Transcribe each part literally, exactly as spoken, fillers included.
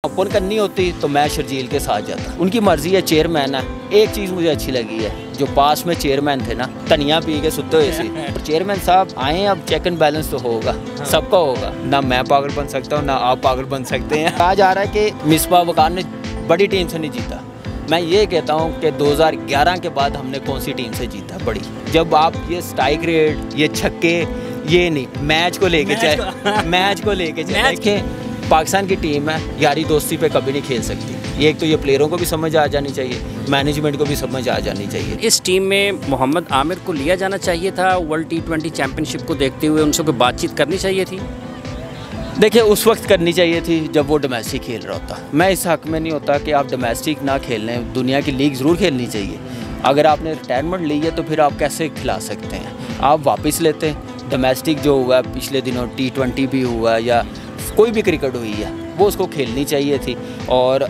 Open करनी होती तो मैं शर्जील के साथ जाता। उनकी मर्जी है, चेयरमैन है। एक चीज़ मुझे अच्छी लगी है, जो पास में चेयरमैन थे ना, धनिया पी के सुते हुए थे। चेयरमैन साहब आए, अब चेक एंड बैलेंस तो होगा, सबका होगा। ना मैं पागल बन सकता हूँ, ना आप पागल बन सकते हैं। कहा जा रहा है कि मिसबाह वकार ने बड़ी टीम से नहीं जीता। मैं ये कहता हूँ कि दो हज़ार ग्यारह के बाद हमने कौन सी टीम से जीता बड़ी। जब आप ये स्ट्राइक रेट, ये छक्के, ये नहीं, मैच को लेके चाहे मैच को लेके चाहे देखें, पाकिस्तान की टीम है, यारी दोस्ती पे कभी नहीं खेल सकती। ये एक तो ये प्लेयरों को भी समझ आ जानी चाहिए, मैनेजमेंट को भी समझ आ जानी चाहिए। इस टीम में मोहम्मद आमिर को लिया जाना चाहिए था। वर्ल्ड टी ट्वेंटी चैम्पियनशिप को देखते हुए उनसे कोई बातचीत करनी चाहिए थी। देखिए, उस वक्त करनी चाहिए थी जब वो डोमेस्टिक खेल रहा होता। मैं इस हक में नहीं होता कि आप डोमेस्टिक ना खेल लें, दुनिया की लीग ज़रूर खेलनी चाहिए। अगर आपने रिटायरमेंट ली है तो फिर आप कैसे खिला सकते हैं? आप वापस लेते हैं। डोमेस्टिक जो हुआ पिछले दिनों, टी ट्वेंटी भी हुआ या कोई भी क्रिकेट हुई है, वो उसको खेलनी चाहिए थी। और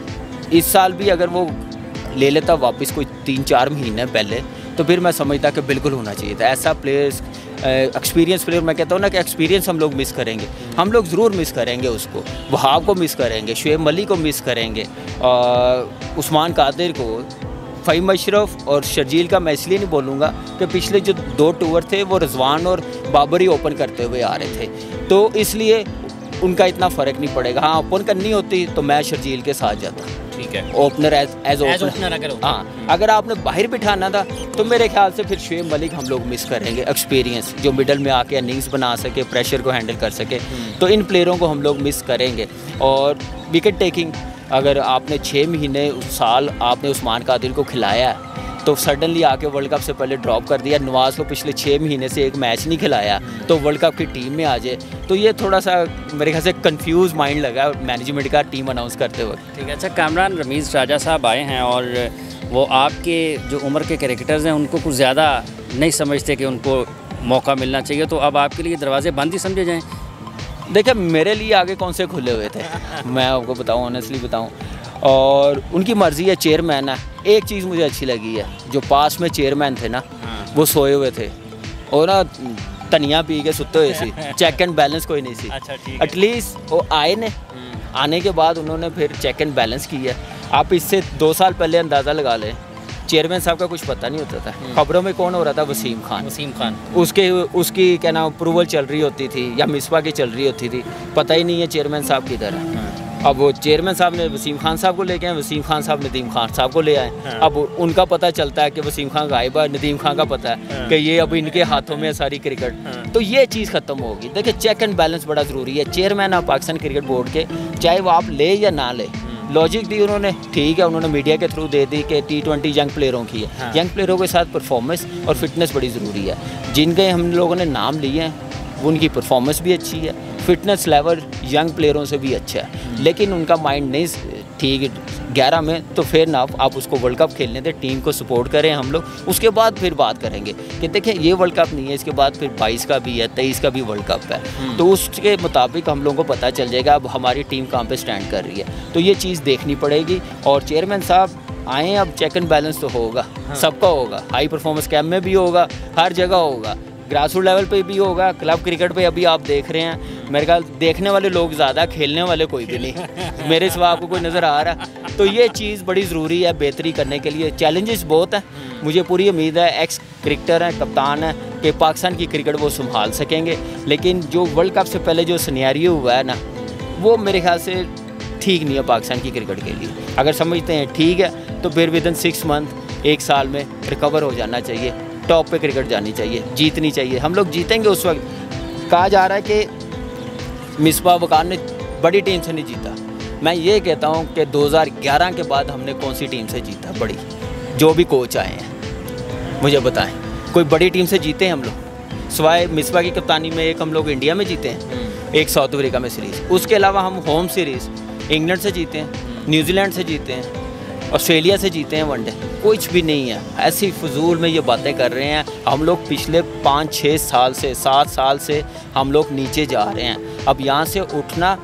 इस साल भी अगर वो ले लेता वापस कोई तीन चार महीने पहले, तो फिर मैं समझता कि बिल्कुल होना चाहिए था। ऐसा प्लेयर्स, एक्सपीरियंस प्लेयर, मैं कहता हूँ ना कि एक्सपीरियंस हम लोग मिस करेंगे, हम लोग ज़रूर मिस करेंगे उसको। वहाब को मिस करेंगे, शुएब मलिक को मिस करेंगे, उस्मान कादिर को, फ़हीम अशरफ और शर्जील का मैं इसलिए नहीं बोलूँगा कि पिछले जो दो टूर थे वो रिजवान और बाबर ही ओपन करते हुए आ रहे थे, तो इसलिए उनका इतना फ़र्क नहीं पड़ेगा। हाँ, ओपन करनी होती तो मैं शर्जील के साथ जाता। ठीक है, ओपनर एज एज ओपनर अगर हाँ, अगर आपने बाहर बिठाना था तो मेरे ख्याल से फिर शुएब मलिक हम लोग मिस करेंगे। एक्सपीरियंस जो मिडल में आके इनिंग्स बना सके, प्रेशर को हैंडल कर सके, तो इन प्लेयरों को हम लोग मिस करेंगे। और विकेट टेकिंग, अगर आपने छः महीने उस साल आपने उस्मान कादिर को खिलाया है, तो सडनली आके वर्ल्ड कप से पहले ड्रॉप कर दिया। नवाज़ को पिछले छः महीने से एक मैच नहीं खिलाया, तो वर्ल्ड कप की टीम में आ जाए, तो ये थोड़ा सा मेरे ख्याल से कंफ्यूज माइंड लगा मैनेजमेंट का टीम अनाउंस करते वक्त। ठीक है। अच्छा, कामरान रमीज़ राजा साहब आए हैं और वो आपके जो उम्र के क्रिकेटर्स हैं उनको कुछ ज़्यादा नहीं समझते कि उनको मौका मिलना चाहिए, तो अब आपके लिए दरवाजे बंद ही समझे जाएँ? देखिए, मेरे लिए आगे कौन से खुले हुए थे, मैं आपको बताऊँ, ऑनेस्टली बताऊँ। और उनकी मर्जी है, चेयरमैन है। एक चीज़ मुझे अच्छी लगी है, जो पास में चेयरमैन थे ना, वो सोए हुए थे और ना धनिया पी के सुते हुए थे। चेक एंड बैलेंस कोई नहीं सी। अच्छा, एटलीस्ट वो आए ने, आने के बाद उन्होंने फिर चेक एंड बैलेंस किया। आप इससे दो साल पहले अंदाज़ा लगा लें, चेयरमैन साहब का कुछ पता नहीं होता था। खबरों में कौन हो रहा था? वसीम खान। वसीम खान उसके उसकी क्या नाम अप्रूवल चल रही होती थी या मिसबा की चल रही होती थी, पता ही नहीं है चेयरमैन साहब किधर है। अब वो चेयरमैन साहब ने वसीम खान साहब को लेके आए, वसीम खान साहब नदीम खान साहब को ले आए। अब उनका पता चलता है कि वसीम खान गायब है, नदीम खान का पता है कि ये अब इनके हाथों में है सारी क्रिकेट। तो ये चीज़ ख़त्म होगी। देखिए, चेक एंड बैलेंस बड़ा ज़रूरी है। चेयरमैन आप पाकिस्तान क्रिकेट बोर्ड के, चाहे वो आप ले या ना ले, लॉजिक दी उन्होंने, ठीक है, उन्होंने मीडिया के थ्रू दे दी कि टी ट्वेंटी यंग प्लेयरों की है। यंग प्लेयरों के साथ परफॉर्मेंस और फिटनेस बड़ी ज़रूरी है। जिनके हम लोगों ने नाम लिए हैं उनकी परफॉर्मेंस भी अच्छी है, फिटनेस लेवल यंग प्लेयरों से भी अच्छा है, लेकिन उनका माइंड नहीं ठीक ग्यारह में, तो फिर ना आप उसको वर्ल्ड कप खेलने दें, टीम को सपोर्ट करें हम लोग। उसके बाद फिर बात करेंगे कि देखिए, ये वर्ल्ड कप नहीं है, इसके बाद फिर बाईस का भी है, तेईस का भी वर्ल्ड कप है, तो उसके मुताबिक हम लोगों को पता चल जाएगा अब हमारी टीम कहाँ पे स्टैंड कर रही है। तो ये चीज़ देखनी पड़ेगी। और चेयरमैन साहब आए, अब चेक एंड बैलेंस तो होगा, सबका होगा। हाई परफॉर्मेंस कैम्प में भी होगा, हर जगह होगा, ग्रास रूट लेवल पे भी होगा, क्लब क्रिकेट पे अभी आप देख रहे हैं। मेरे ख्याल देखने वाले लोग ज़्यादा, खेलने वाले कोई भी नहीं मेरे सिवा आपको कोई नज़र आ रहा। तो ये चीज़ बड़ी ज़रूरी है बेहतरी करने के लिए। चैलेंजेस बहुत हैं, मुझे पूरी उम्मीद है एक्स क्रिकेटर हैं, कप्तान हैं, कि पाकिस्तान की क्रिकेट वो संभाल सकेंगे। लेकिन जो वर्ल्ड कप से पहले जो सिनेरियो हुआ है ना, वो मेरे ख्याल से ठीक नहीं है पाकिस्तान की क्रिकेट के लिए। अगर समझते हैं ठीक है, तो फिर विद इन सिक्स मंथ, एक साल में रिकवर हो जाना चाहिए, टॉप पे क्रिकेट जानी चाहिए, जीतनी चाहिए। हम लोग जीतेंगे उस वक्त। कहा जा रहा है कि मिसबाह वकार ने बड़ी टीम से नहीं जीता। मैं ये कहता हूँ कि दो हज़ार ग्यारह के बाद हमने कौन सी टीम से जीता बड़ी, जो भी कोच आए हैं मुझे बताएं, कोई बड़ी टीम से जीते हैं हम लोग? सिवाय मिसबाह की कप्तानी में एक हम लोग इंडिया में जीते हैं, एक साउथ अफ्रीका में सीरीज़, उसके अलावा हम होम सीरीज़ इंग्लैंड से जीते हैं, न्यूजीलैंड से जीते हैं, ऑस्ट्रेलिया से जीते हैं वनडे। कुछ भी नहीं है, ऐसी फजूल में ये बातें कर रहे हैं। हम लोग पिछले पाँच छः साल से, सात साल से हम लोग नीचे जा रहे हैं। अब यहाँ से उठना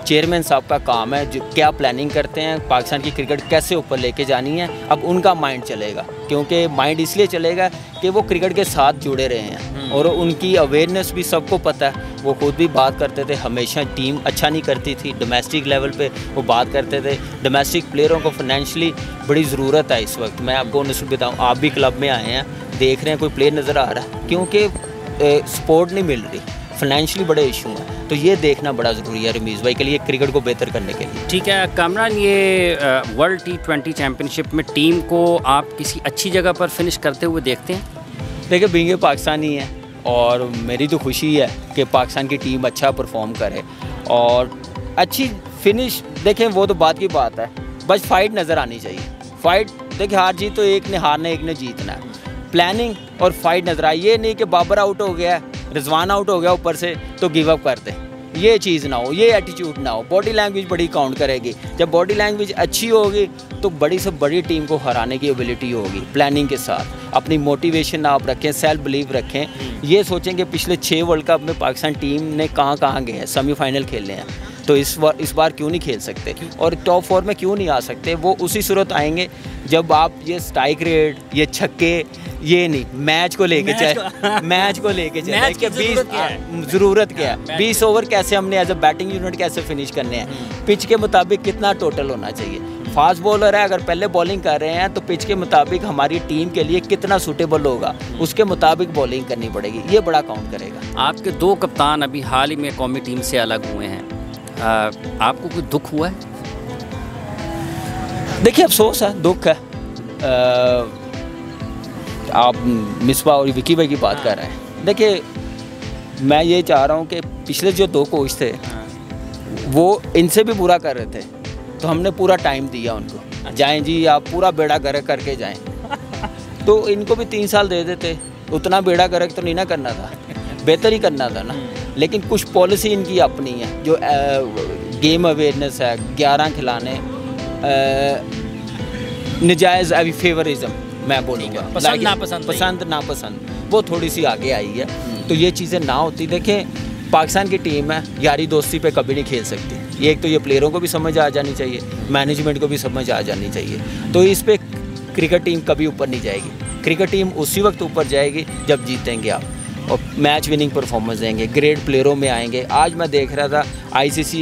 चेयरमैन साहब का काम है, जो क्या प्लानिंग करते हैं, पाकिस्तान की क्रिकेट कैसे ऊपर लेके जानी है, अब उनका माइंड चलेगा। क्योंकि माइंड इसलिए चलेगा कि वो क्रिकेट के साथ जुड़े रहे हैं और उनकी अवेयरनेस भी सबको पता है। वो खुद भी बात करते थे, हमेशा टीम अच्छा नहीं करती थी, डोमेस्टिक लेवल पे वो बात करते थे। डोमेस्टिक प्लेयरों को फाइनेंशियली बड़ी ज़रूरत है इस वक्त। मैं आपको नस्ल बताऊँ, आप भी क्लब में आए हैं, देख रहे हैं कोई प्लेयर नज़र आ रहा है, क्योंकि सपोर्ट नहीं मिल रही, फाइनेंशियली बड़े इशू हैं। तो ये देखना बड़ा ज़रूरी है रमीज़ भाई के लिए, क्रिकेट को बेहतर करने के लिए। ठीक है कामरान, ये वर्ल्ड टी ट्वेंटी चैम्पियनशिप में टीम को आप किसी अच्छी जगह पर फिनिश करते हुए देखते हैं? देखिए बीइंग पाकिस्तानी है और मेरी तो खुशी है कि पाकिस्तान की टीम अच्छा परफॉर्म करे और अच्छी फिनिश। देखें वो तो बात की बात है, बस फाइट नज़र आनी चाहिए। फाइट देखिए, हार जीत तो एक ने हारना एक ने जीतना है। प्लानिंग और फाइट नज़र आई, ये नहीं कि बाबर आउट हो गया, रिजवान आउट हो गया ऊपर से तो गिव अप कर दे, ये चीज़ ना हो, ये एटीट्यूड ना हो। बॉडी लैंग्वेज बड़ी काउंट करेगी। जब बॉडी लैंग्वेज अच्छी होगी तो बड़ी से बड़ी टीम को हराने की एबिलिटी होगी। प्लानिंग के साथ अपनी मोटिवेशन आप रखें, सेल्फ बिलीव रखें। ये सोचें कि पिछले छः वर्ल्ड कप में पाकिस्तान टीम ने कहाँ कहाँ गए हैं, सेमीफाइनल खेले हैं, तो इस बार इस बार क्यों नहीं खेल सकते और टॉप फोर में क्यों नहीं आ सकते। वो उसी सूरत आएंगे जब आप ये स्ट्राइक रेट, ये छक्के, ये नहीं मैच को लेके चले, मैच को लेके चले कि बीस ज़रूरत क्या है, बीस ओवर कैसे हमने एज अ बैटिंग यूनिट कैसे फिनिश करने हैं, पिच के मुताबिक कितना टोटल होना चाहिए। फास्ट बॉलर है, अगर पहले बॉलिंग कर रहे हैं तो पिच के मुताबिक हमारी टीम के लिए कितना सूटेबल होगा, उसके मुताबिक बॉलिंग करनी पड़ेगी। ये बड़ा काउंट करेगा। आपके दो कप्तान अभी हाल ही में कौमी टीम से अलग हुए हैं, आ, आपको कोई दुख हुआ है? देखिए अफसोस है, दुख है। आ, आप मिसबा और विकी भाई की बात कर रहे हैं। देखिए मैं ये चाह रहा हूँ कि पिछले जो दो कोच थे वो इनसे भी बुरा कर रहे थे, तो हमने पूरा टाइम दिया उनको, जाएं जी आप पूरा बेड़ा गर्क करके जाएं। तो इनको भी तीन साल दे देते, उतना बेड़ा गर्क तो नहीं ना करना था, बेहतर ही करना था ना। लेकिन कुछ पॉलिसी इनकी अपनी है, जो आ, गेम अवेयरनेस है, ग्यारह खिलाने, नजायज़ अभी फेवरिज्म मैं बोलूँगा, पसंद नापसंद पसंद नापसंद वो थोड़ी सी आगे आई है। तो ये चीज़ें ना होती। देखें पाकिस्तान की टीम है, यारी दोस्ती पे कभी नहीं खेल सकती। ये एक तो ये प्लेयरों को भी समझ आ जानी चाहिए, मैनेजमेंट को भी समझ आ जानी चाहिए। तो इस पे क्रिकेट टीम कभी ऊपर नहीं जाएगी। क्रिकेट टीम उसी वक्त ऊपर जाएगी जब जीतेंगे आप और मैच विनिंग परफॉर्मेंस देंगे, ग्रेट प्लेयरों में आएंगे। आज मैं देख रहा था आईसीसी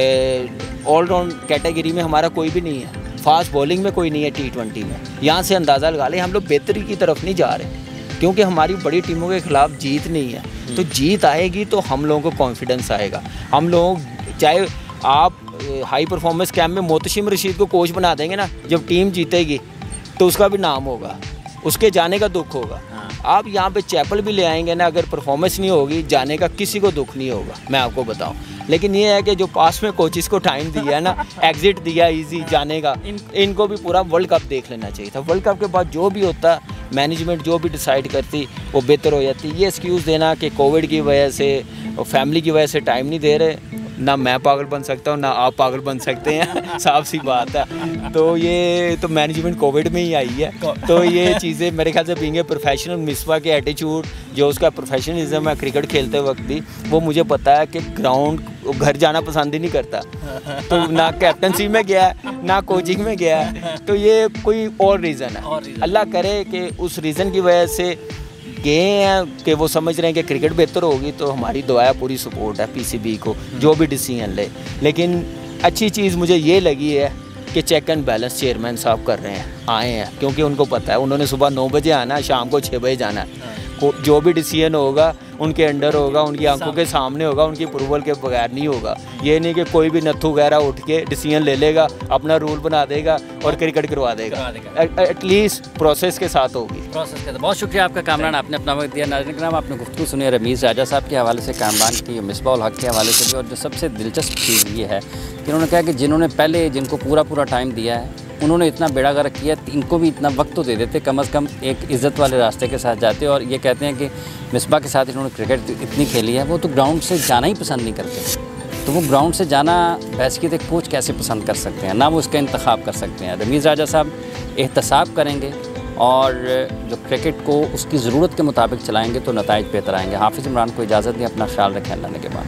ऑलराउंड कैटेगरी में हमारा कोई भी नहीं है, फास्ट बॉलिंग में कोई नहीं है टी ट्वेंटी में। यहाँ से अंदाज़ा लगा लें हम लोग बेहतरी की तरफ नहीं जा रहे, क्योंकि हमारी बड़ी टीमों के खिलाफ जीत नहीं है। तो जीत आएगी तो हम लोगों को कॉन्फिडेंस आएगा। हम लोग चाहे आप हाई परफॉर्मेंस कैंप में मोहतशिम रशीद को कोच बना देंगे ना, जब टीम जीतेगी तो उसका भी नाम होगा, उसके जाने का दुख होगा। आप यहाँ पे चैपल भी ले आएंगे ना, अगर परफॉर्मेंस नहीं होगी जाने का किसी को दुख नहीं होगा, मैं आपको बताऊँ। लेकिन ये है कि जो पास में कोचिस को टाइम दिया है ना, एग्जिट दिया इजी जाने का, इनको भी पूरा वर्ल्ड कप देख लेना चाहिए था। वर्ल्ड कप के बाद जो भी होता, मैनेजमेंट जो भी डिसाइड करती वो बेहतर हो जाती। ये एक्सक्यूज़ देना कि कोविड की वजह से और फैमिली की वजह से टाइम नहीं दे रहे, ना मैं पागल बन सकता हूँ ना आप पागल बन सकते हैं, साफ सी बात है। तो ये तो मैनेजमेंट कोविड में ही आई है। तो ये चीज़ें मेरे ख्याल से बीइंग ए प्रोफेशनल, मिसबा के एटीट्यूड, जो उसका प्रोफेशनलिज्म है क्रिकेट खेलते वक्त भी, वो मुझे पता है कि ग्राउंड घर जाना पसंद ही नहीं करता। तो ना कैप्टनसी में गया ना कोचिंग में गया, तो ये कोई और रीज़न है। अल्लाह करे कि उस रीज़न की वजह से गए हैं कि वो समझ रहे हैं कि क्रिकेट बेहतर होगी, तो हमारी दुआ पूरी सपोर्ट है पीसीबी को जो भी डिसीजन ले। लेकिन अच्छी चीज़ मुझे ये लगी है कि चेक एंड बैलेंस चेयरमैन साहब कर रहे हैं, आए हैं, क्योंकि उनको पता है उन्होंने सुबह नौ बजे आना है, शाम को छः बजे जाना है। जो भी डिसीजन होगा उनके अंडर होगा, उनकी आंखों के सामने होगा, उनकी अप्रूवल के बगैर नहीं होगा। ये नहीं कि कोई भी नत्थू वगैरह उठ के डिसीजन ले लेगा, अपना रूल बना देगा और क्रिकेट करवा देगा। एटलीस्ट प्रोसेस के साथ होगी। प्रोसेस के साथ। बहुत शुक्रिया आपका कामरान, आपने अपना वक्त दिया। नाज़रीन कराम, आपने गुफ्तगू सुनी रमीज़ राजा साहब के हवाले से, कामरान की, मिसबा उल हक के हवाले से भी। और जो सबसे दिलचस्प चीज़ ये है कि उन्होंने कहा कि जिन्होंने पहले जिनको पूरा पूरा टाइम दिया है उन्होंने इतना बेड़ा गर्क किया, इनको भी इतना वक्त तो दे देते, कम अज़ कम एक इज़्ज़त वाले रास्ते के साथ जाते। और ये कहते हैं कि मिसबा के साथ इन्होंने क्रिकेट इतनी खेली है, वो तो ग्राउंड से जाना ही पसंद नहीं करते। तो वो ग्राउंड से जाना बहसीत एक कोच कैसे पसंद कर सकते हैं, ना वो उसका इंतखाब कर सकते हैं। रमीज़ राजा साहब एहतसाब करेंगे और जो क्रिकेट को उसकी ज़रूरत के मुताबिक चलाएँगे तो नताइज बेहतर आएँगे। हाफिज़ इमरान को इजाज़त दें, अपना ख्याल रखें, अल्लाह ने के बाद।